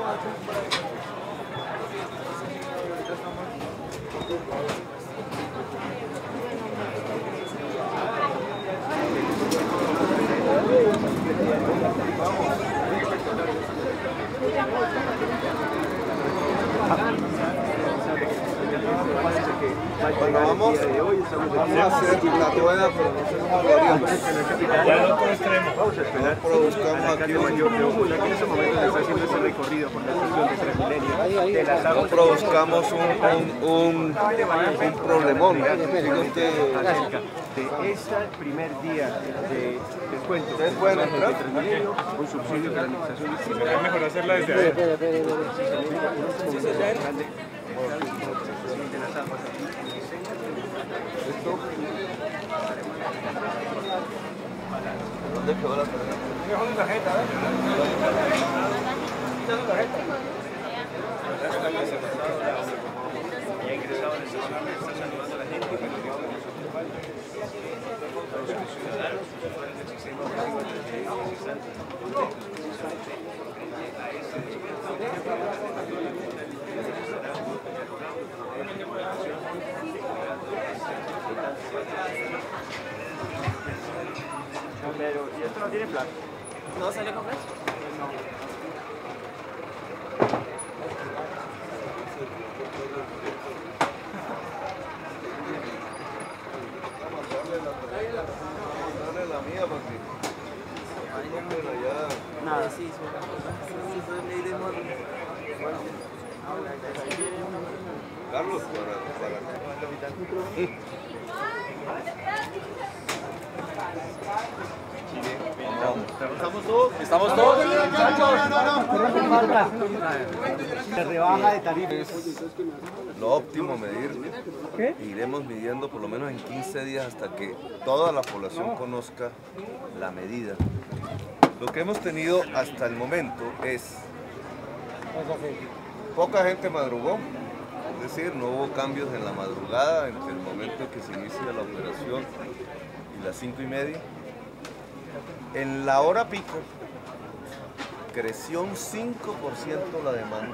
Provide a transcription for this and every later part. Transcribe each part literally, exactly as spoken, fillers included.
Bueno, vamos, vamos a hacer la rueda, pero no sé cómo lo haríamos. Ya el otro extremo. Vamos a esperar. Buscamos aquí un... En ese momento está haciendo ese recorrido por la estación de Transmilenio de las aguas. Nosotros buscamos un, un, un, un problemón. Diga usted... Acerca de este primer día de descuento. ¿Ustedes pueden entrar? De Transmilenio con subsidio que la administración distribuye. Es mejor hacerla desde ahí. ¿Esto? ¿Dónde quedó la tarjeta? Mejor una tarjeta, ¿eh? Una tarjeta. Ya ingresado en el estacionamiento, está saludando a la gente. Los ciudadanos, los usuarios del sistema público de transporte están contentos. Pero, ¿y esto no tiene plan? ¿No sale con eso? Dale la mía, papi. Nada, sí, sí, fue ley de modo. Carlos, para, para. ¿Estamos todos? ¿Estamos todos? Se rebaja de tarifa. Lo óptimo medir, ¿qué? Iremos midiendo por lo menos en quince días hasta que toda la población conozca la medida. Lo que hemos tenido hasta el momento es poca gente madrugó, es decir, no hubo cambios en la madrugada entre el momento en que se inicia la operación y las cinco y media. En la hora pico creció un cinco por ciento la demanda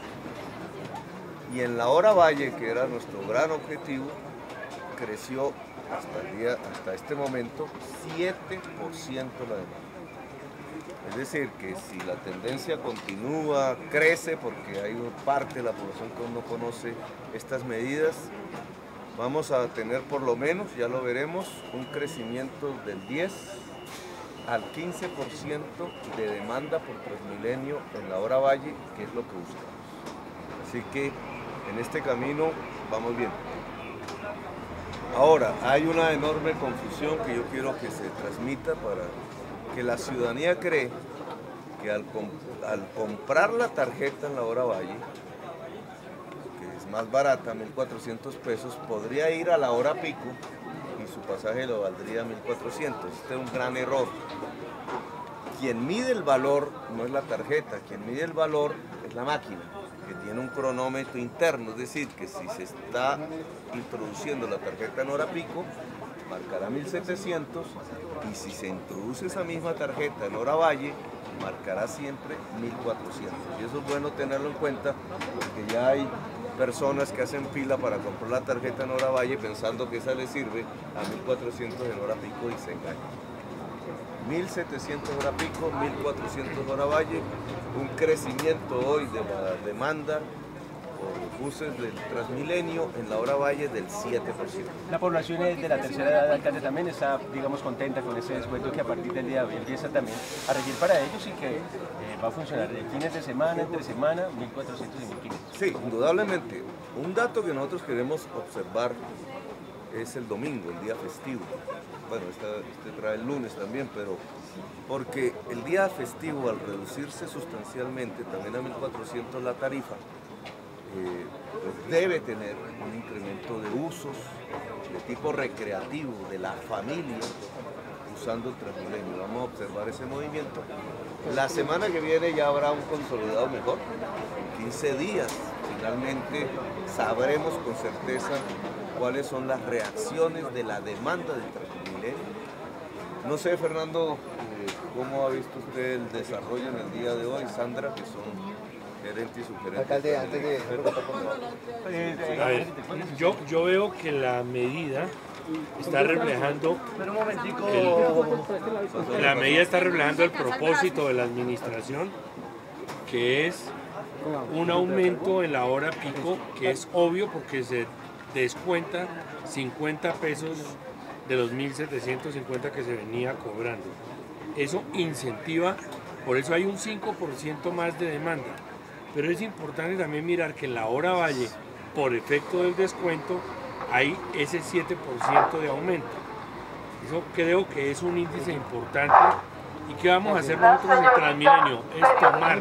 y en la hora valle, que era nuestro gran objetivo, creció hasta, el día, hasta este momento siete por ciento la demanda. Es decir, que si la tendencia continúa, crece, porque hay parte de la población que aún no conoce estas medidas, vamos a tener por lo menos, ya lo veremos, un crecimiento del diez al quince por ciento de demanda por Transmilenio en la hora valle, que es lo que buscamos. Así que en este camino vamos bien. Ahora, hay una enorme confusión que yo quiero que se transmita para que la ciudadanía cree que al, comp al comprar la tarjeta en la hora valle, que es más barata, mil cuatrocientos pesos, podría ir a la hora pico y su pasaje lo valdría mil cuatrocientos. Este es un gran error. Quien mide el valor no es la tarjeta, quien mide el valor es la máquina, que tiene un cronómetro interno, es decir, que si se está introduciendo la tarjeta en hora pico, marcará mil setecientos, y si se introduce esa misma tarjeta en hora valle, marcará siempre mil cuatrocientos. Y eso es bueno tenerlo en cuenta, porque ya hay personas que hacen fila para comprar la tarjeta en hora valle pensando que esa les sirve a mil cuatrocientos en hora pico y se engañan. mil setecientos hora pico, mil cuatrocientos hora valle, un crecimiento hoy de la demanda por buses del Transmilenio en la hora valle del siete por ciento. La población de la tercera edad, alcalde, también está, digamos, contenta con ese descuento que a partir del día de hoy empieza también a regir para ellos y que eh, va a funcionar de fines de semana, entre semana, mil cuatrocientos y mil quinientos. Sí, indudablemente. Un dato que nosotros queremos observar es el domingo, el día festivo. Bueno, este, este trae el lunes también, pero porque el día festivo, al reducirse sustancialmente también a mil cuatrocientos la tarifa, eh, pues debe tener un incremento de usos de tipo recreativo de la familia usando el Transmilenio. Vamos a observar ese movimiento. La semana que viene ya habrá un consolidado mejor. En quince días finalmente sabremos con certeza cuáles son las reacciones de la demanda del Transmilenio. No sé, Fernando, eh, cómo ha visto usted el desarrollo en el día de hoy, Sandra, que son gerente y subgerente. Alcalde, antes de... A ver, yo, yo veo que la medida está reflejando el, la medida está reflejando el propósito de la administración, que es un aumento en la hora pico, que es obvio porque se descuenta cincuenta pesos de los mil setecientos cincuenta que se venía cobrando. Eso incentiva, por eso hay un cinco por ciento más de demanda. Pero es importante también mirar que en la hora valle, por efecto del descuento, hay ese siete por ciento de aumento. Eso creo que es un índice importante. ¿Y qué vamos a hacer nosotros en Transmilenio? Es tomar,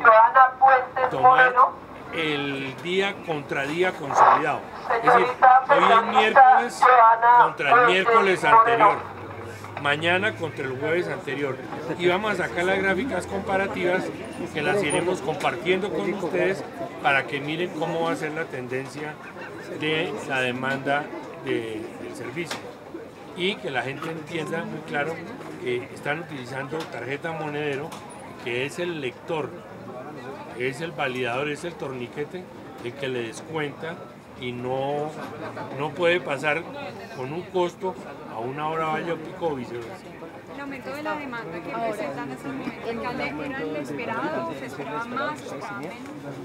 tomar el día contra día consolidado. Es decir, hoy es miércoles contra el miércoles anterior, mañana contra el jueves anterior. Y vamos a sacar las gráficas comparativas que las iremos compartiendo con ustedes para que miren cómo va a ser la tendencia de la demanda de, del servicio. Y que la gente entienda muy claro que están utilizando tarjeta monedero, que es el lector, es el validador, es el torniquete el que le descuenta y no, no puede pasar con un costo a una hora valle o pico o viceversa. El aumento de la demanda que presentan en estos momentos, ¿alcalde, era el esperado? ¿Se esperaba más? ¿Se esperaba menos?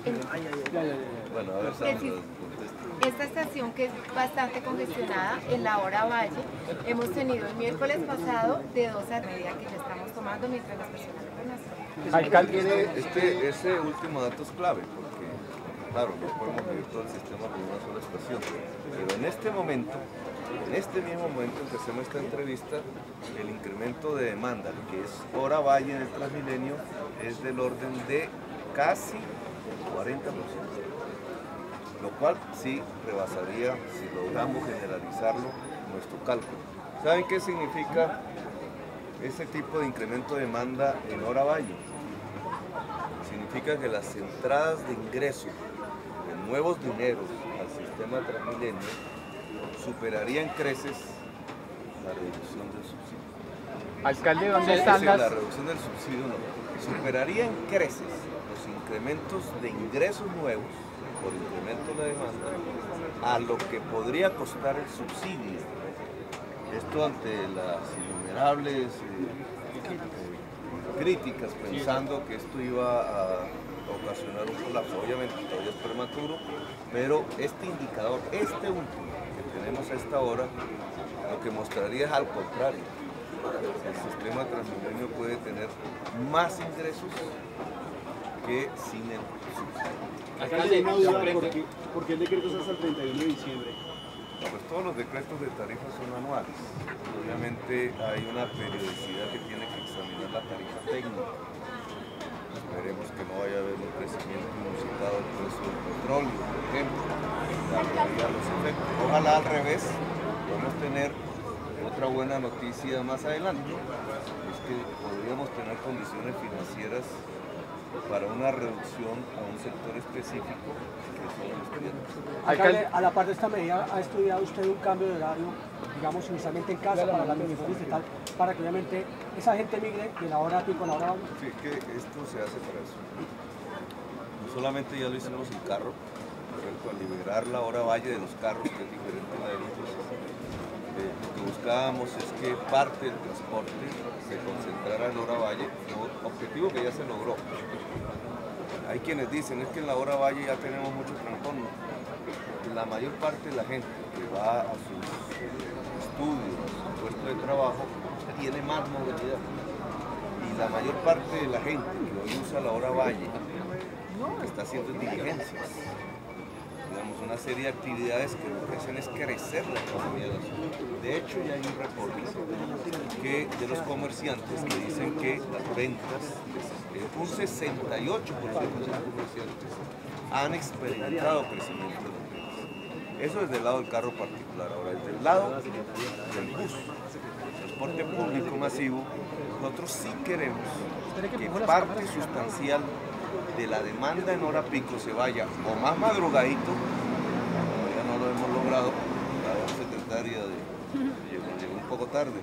Bueno, a ver, Sandra, Esta estación, que es bastante congestionada en la hora valle, hemos tenido el miércoles pasado de dos a media que ya estamos tomando mientras las personas reconocen. Alcalde, este, ese último dato es clave porque, claro, no podemos vivir todo el sistema con una sola estación, pero en este momento, en este mismo momento en que hacemos esta entrevista, el incremento de demanda, que es hora valle en el Transmilenio, es del orden de casi cuarenta por ciento. Lo cual sí rebasaría, si logramos generalizarlo, nuestro cálculo. ¿Saben qué significa ese tipo de incremento de demanda en hora valle? Significa que las entradas de ingreso de nuevos dineros al sistema Transmilenio superarían creces la reducción del subsidio. Alcalde, ¿dónde Es están decir, las...? la reducción del subsidio no, superarían creces los incrementos de ingresos nuevos por incremento de la demanda a lo que podría costar el subsidio. Esto ante las innumerables eh, eh, críticas pensando que esto iba a ocasionar un colapso. Obviamente todavía es prematuro, pero este indicador, este último que tenemos a esta hora, lo que mostraría es al contrario. El sistema Transmilenio puede tener más ingresos que sin el subsidio. Alcalde, una duda, ¿por qué, ¿por qué el decreto es hasta el treinta y uno de diciembre? No, pues todos los decretos de tarifas son anuales. Obviamente hay una periodicidad que tiene que examinar la tarifa técnica. Esperemos que no vaya a haber un crecimiento inusitado del precio del petróleo, por ejemplo, para los efectos. Ojalá al revés, podemos tener otra buena noticia más adelante. Es que podríamos tener condiciones financieras para una reducción a un sector específico que son los clientes. Alcalde, a la par de esta medida, ¿ha estudiado usted un cambio de horario, digamos, inicialmente en casa para la administración distrital, para que obviamente esa gente migre de la hora pico a la hora valle? Sí, que esto se hace para eso. No solamente ya lo hicimos en carro, pero al liberar la hora valle de los carros, que es diferente a la de los buses, eh, lo que buscábamos es que parte del transporte se concentrara en hora valle, objetivo que ya se logró. Hay quienes dicen, es que en la hora valle ya tenemos mucho trancón. La mayor parte de la gente que va a sus estudios, a su puesto de trabajo, tiene más movilidad. Y la mayor parte de la gente que hoy usa la hora valle, lo que está haciendo es diligencias. Digamos, una serie de actividades que lo que hacen es crecer la economía de la ciudad. De hecho, ya hay un reporte que, de los comerciantes que dicen que las ventas, un sesenta y ocho por ciento de los comerciantes han experimentado crecimiento de ventas. Eso desde el lado del carro particular. Ahora, desde el lado del bus, transporte público masivo, nosotros sí queremos que parte sustancial de la demanda en hora pico se vaya o más madrugadito, todavía no lo hemos logrado, la secretaria de, llegó, llegó un poco tarde,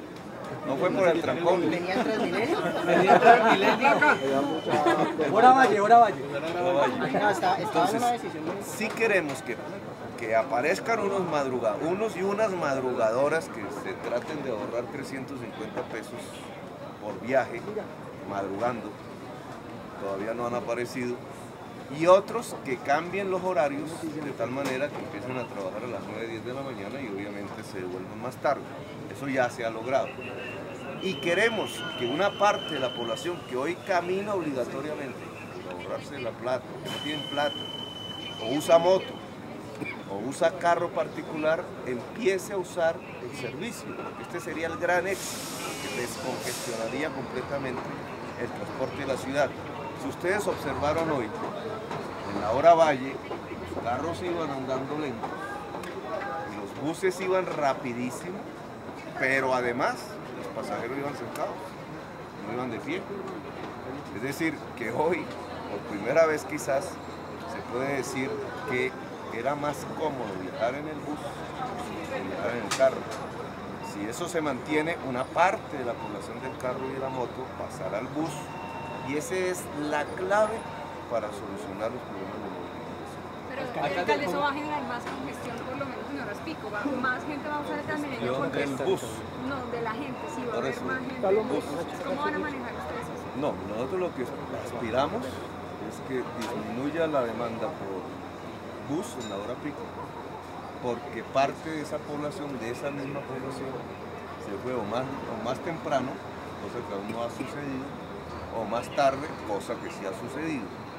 No fue por el trancón. ¿Venía el Transmilenio? Venía Transmilenio. Hora Valle, hora Valle. No, está, estaba en Entonces, una decisión. sí queremos que, que aparezcan unos madruga, unos y unas madrugadoras que se traten de ahorrar trescientos cincuenta pesos por viaje, madrugando. Todavía no han aparecido. Y otros que cambien los horarios de tal manera que empiecen a trabajar a las nueve, diez de la mañana y obviamente se devuelvan más tarde. Eso ya se ha logrado. Y queremos que una parte de la población que hoy camina obligatoriamente para ahorrarse la plata, que no tienen plata, o usa moto, o usa carro particular, empiece a usar el servicio. Este sería el gran éxito, que descongestionaría completamente el transporte de la ciudad. Si ustedes observaron hoy, en la hora Valle, los carros iban andando lentos, y los buses iban rapidísimo, pero además los pasajeros iban sentados, no iban de pie. Es decir, que hoy, por primera vez quizás, se puede decir que era más cómodo viajar en el bus que viajar en el carro. Si eso se mantiene, una parte de la población del carro y de la moto pasará al bus, y esa es la clave para solucionar los problemas de movilidad. Pero alcalde, eso va a generar más congestión, por lo menos en horas pico. Va, más gente va a usar el Transmilenio porque del bus. No, de la gente, sí, va a Por haber eso, más gente. bus. ¿Cómo van a manejar ustedes eso? No, nosotros lo que aspiramos es que disminuya la demanda por bus en la hora pico, porque parte de esa población, de esa misma población, se fue o más, o más temprano, cosa que aún no ha sucedido, o más tarde, cosa que sí ha sucedido.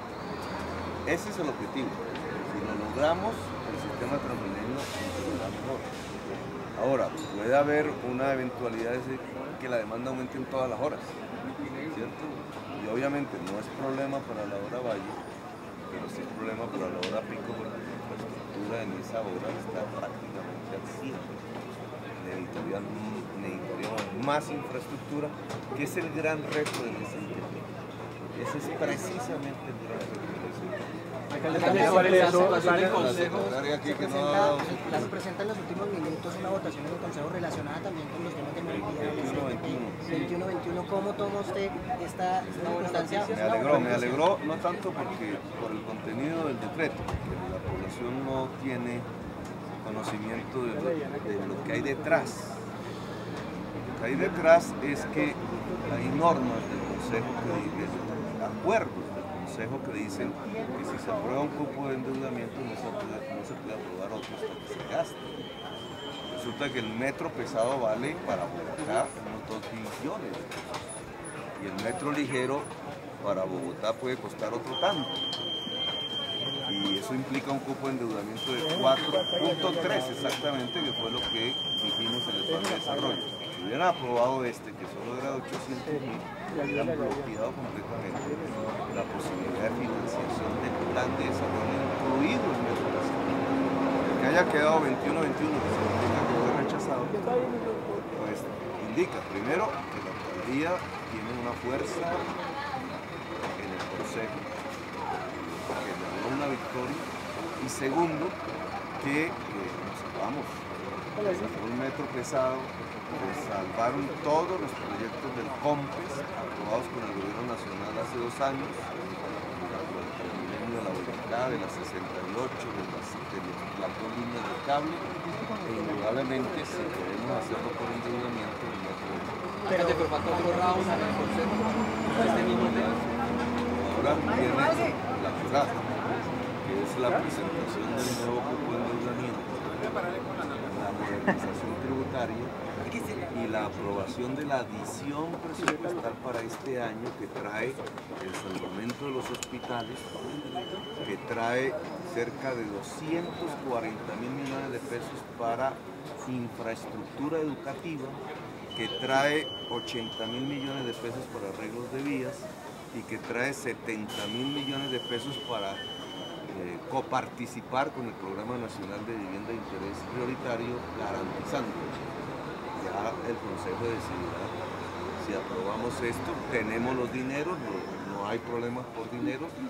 Ese es el objetivo. Si lo logramos, el sistema Transmilenio funcionará mejor. Ahora, puede haber una eventualidad de que la demanda aumente en todas las horas, ¿cierto? Y obviamente no es problema para la hora Valle, pero sí es problema para la hora pico, porque la infraestructura en esa hora está prácticamente al cien. Necesitaríamos más infraestructura, que es el gran reto del desempleo. Ese es precisamente el gran reto del desempleo. Las presenta en los últimos minutos una votación en el Consejo relacionada también con los temas de movilidad. veintiuno veintiuno. ¿Cómo toma usted esta circunstancia? Me alegró, me alegró, no tanto porque por el contenido del decreto, que la población no tiene conocimiento de lo, de lo que hay detrás. Lo que hay detrás es que hay normas del Consejo, que, de acuerdos del Consejo que dicen que si se aprueba un cupo de endeudamiento no se puede, no se puede aprobar otro hasta que se gaste. Resulta que el metro pesado vale para Bogotá unos dos billones de pesos y el metro ligero para Bogotá puede costar otro tanto. Y eso implica un cupo de endeudamiento de cuatro punto tres exactamente, que fue lo que dijimos en el plan de desarrollo. Si hubieran aprobado este, que solo era de ochocientos mil, hubieran bloqueado completamente la posibilidad de financiación del plan de desarrollo, incluido el metro pesado. El que haya quedado veintiuno veintiuno, que significa que fue rechazado, pues indica primero que la alcaldía tiene una fuerza en el Consejo, que logró una victoria, y segundo, que eh, nos salvamos, un metro pesado, que salvaron todos los proyectos del COMPES aprobados por el gobierno nacional hace dos años, del milenio de la Bogotá, de la sesenta y ocho, de las, de las dos líneas de cable, e indudablemente si queremos hacerlo por endeudamiento, el metro. Pero te faltó borrado en el Consejo este mismo tema. Ahora viene la verdad, que es la presentación del nuevo cupo de endeudamiento, la modernización tributaria y la aprobación de la adición presupuestal para este año, que trae el salvamento de los hospitales, que trae cerca de doscientos cuarenta mil millones de pesos para infraestructura educativa, que trae ochenta mil millones de pesos para arreglos de vías y que trae setenta mil millones de pesos para eh, coparticipar con el Programa Nacional de Vivienda de Interés Prioritario, garantizando. Ya el Consejo decidirá si aprobamos esto, tenemos los dineros, no, no hay problemas por dinero,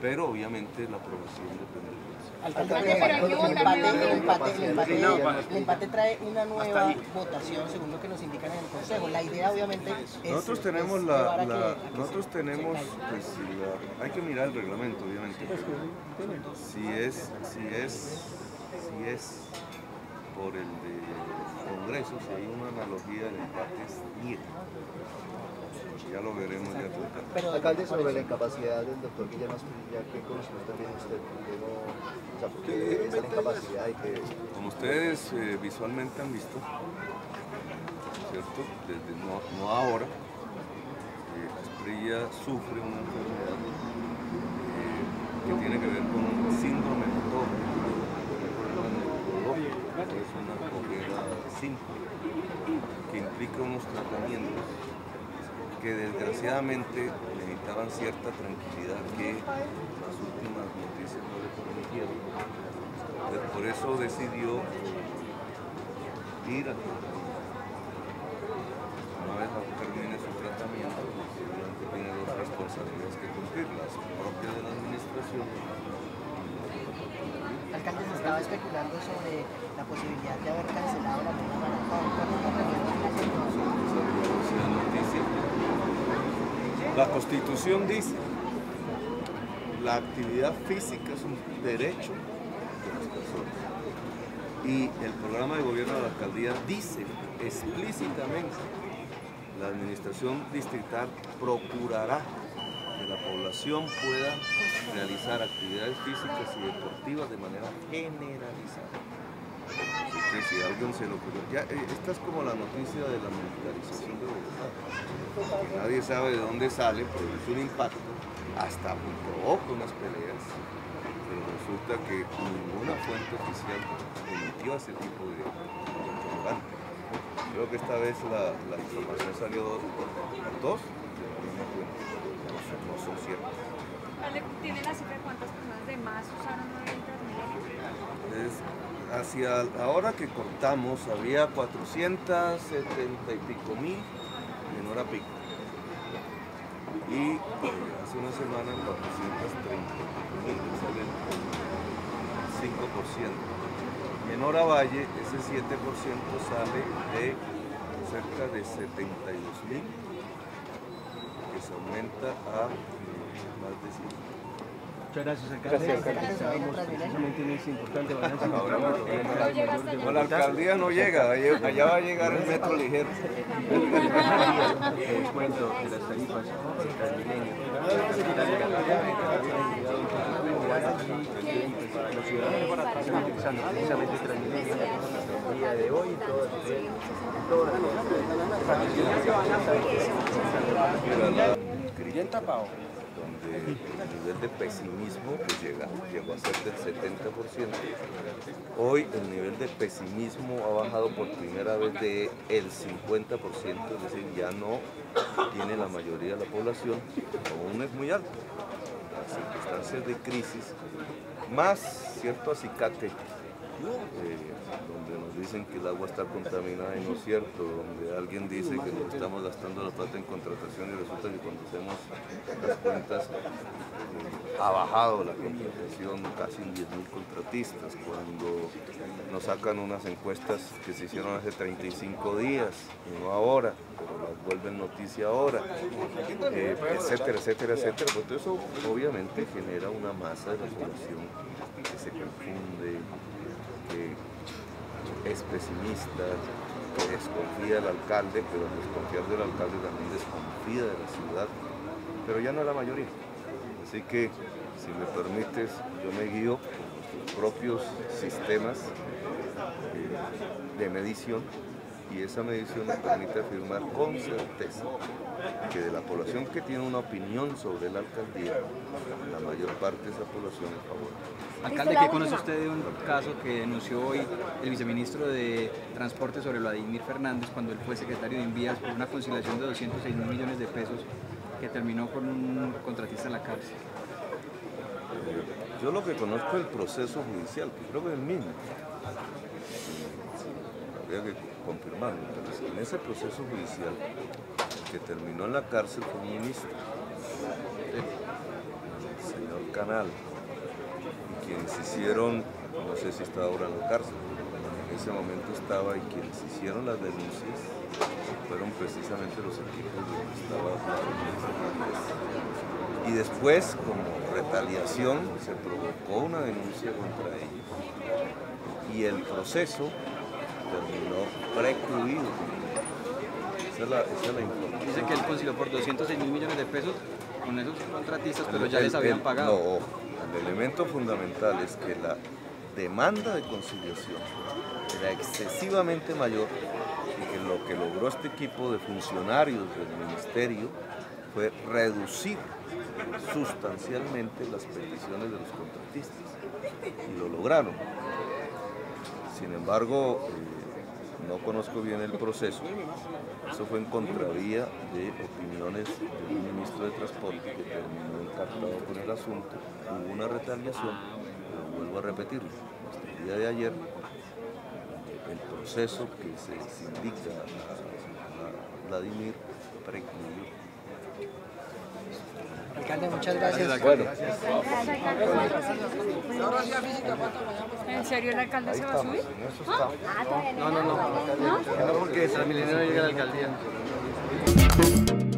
pero obviamente la aprobación depende de eso. Alcalde, pero hay que votar nuevamente. El empate, el empate, el empate, el empate trae una nueva votación según lo que nos indican en el Consejo. La idea obviamente es... Nosotros tenemos es la, llevar a que- la- a que nosotros se- tenemos, se pues, la- hay que mirar el reglamento, obviamente. Si es, si es, si es por el de Congreso, si hay una analogía, el empate es diez. Ya lo veremos ya total. Pero Alcalde, sobre la incapacidad del doctor Guillermo Asprilla, ¿qué conocimiento también usted? ¿Por qué no, o sea, por qué esa incapacidad y que... Como ustedes eh, visualmente han visto, ¿cierto? Desde no, no ahora, eh, Asprilla sufre una enfermedad eh, que tiene que ver con un síndrome motor, un problema neurológico, es una cojera simple, que implica unos tratamientos que desgraciadamente necesitaban cierta tranquilidad que las últimas noticias no le permitieron. Entonces, por eso decidió ir a una vez termine su tratamiento, obviamente tiene dos responsabilidades que cumplir, las propias de la administración. alcalde, se estaba especulando sobre la posibilidad de haber cancelado la media maratón. ¿Cuándo es la Esa noticia. La Constitución dice, la actividad física es un derecho de las personas. Y el programa de gobierno de la alcaldía dice explícitamente, la administración distrital procurará que la población pueda realizar actividades físicas y deportivas de manera generalizada. Así que si a alguien se lo ocurrió, ya, eh, esta es como la noticia de la militarización de Bogotá, que nadie sabe de dónde sale, produce un impacto, hasta provoca unas peleas, pero resulta que ninguna fuente oficial emitió ese tipo de propaganda. Creo que esta vez la, la información salió por dos de la misma fuente, no son, no son ciertas. ¿Tiene la cifra de cuántas personas de más usaron hoy el Transmilenio? Es, hacia ahora que cortamos había cuatrocientos setenta y pico mil en hora pico. Y eh, hace una semana cuatrocientos treinta mil, sale el cinco por ciento. Y en hora valle ese siete por ciento sale de cerca de setenta y dos mil, que se aumenta a eh, más de cien mil. Muchas gracias, alcalde. Estábamos precisamente en ese importante balance. Ahora no, El alcalde mayor de no, la alcaldía no llega, allá allá va a llegar el metro ligero. El descuento de las tarifas del Transmilenio. Los ciudadanos están utilizando precisamente el Transmilenio el día de hoy, todas todas Era la bien tapado, donde el nivel de pesimismo pues llega, llegó a ser del setenta por ciento. Hoy el nivel de pesimismo ha bajado por primera vez de el cincuenta por ciento, es decir, ya no tiene la mayoría de la población, aún es muy alto. Las circunstancias de crisis, más cierto acicate, eh, donde nos dicen que el agua está contaminada y no es cierto, donde alguien dice que nos estamos gastando la plata en contratación y resulta que cuando hacemos las cuentas eh, ha bajado la contratación casi en diez mil contratistas, cuando nos sacan unas encuestas que se hicieron hace treinta y cinco días y no ahora, pero las vuelven noticia ahora, eh, etcétera, etcétera, etcétera. Pues todo eso obviamente genera una masa de la población que se confunde, que es pesimista, que desconfía del alcalde, pero al desconfiar del alcalde también desconfía de la ciudad, pero ya no es la mayoría. Así que, si me permites, yo me guío por nuestros propios sistemas eh, de medición, y esa medición me permite afirmar con certeza que de la población que tiene una opinión sobre la alcaldía, la mayor parte de esa población es favorable. Alcalde, ¿qué conoce usted de un caso que denunció hoy el viceministro de Transporte sobre Vladimir Fernández cuando él fue secretario de Invías por una conciliación de doscientos seis mil millones de pesos que terminó con un contratista en la cárcel? Yo lo que conozco es el proceso judicial, que creo que es el mismo. Habría que confirmarlo, pero en ese proceso judicial que terminó en la cárcel fue un ministro, el señor Carlos. Canal, y quienes hicieron, no sé si está ahora en la cárcel, en ese momento estaba, y quienes hicieron las denuncias fueron precisamente los equipos donde estaba Vladimir Fernández. Y después, como retaliación, se provocó una denuncia contra ellos y el proceso terminó precluido. Esa es la, esa es la información. Dice que él concilió por doscientos seis mil millones de pesos con esos contratistas, pero ya El- les habían el- pagado. No, el elemento fundamental es que la demanda de conciliación era excesivamente mayor y que lo que logró este equipo de funcionarios del ministerio fue reducir sustancialmente las peticiones de los contratistas y lo lograron. Sin embargo, eh, no conozco bien el proceso. Eso fue en contravía de opiniones del ministro de Transporte que terminó encartado con el asunto. Hubo una retaliación, pero vuelvo a repetirlo. Hasta el día de ayer, el proceso que se indica a Vladimir precluyó. Alcalde, muchas gracias. Bueno, ¿En serio el alcalde se va a subir? No, no, no. No porque Transmilenio no llega a la alcaldía.